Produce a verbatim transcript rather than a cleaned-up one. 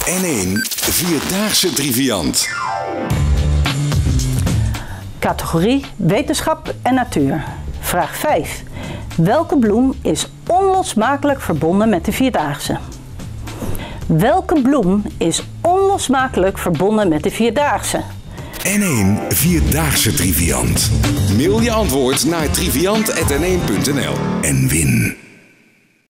N één Vierdaagse Triviant. Categorie Wetenschap en Natuur. Vraag vijf. Welke bloem is onlosmakelijk verbonden met de Vierdaagse? Welke bloem is onlosmakelijk verbonden met de Vierdaagse? N één Vierdaagse Triviant. Mail je antwoord naar triviant apenstaartje n één punt n l en win.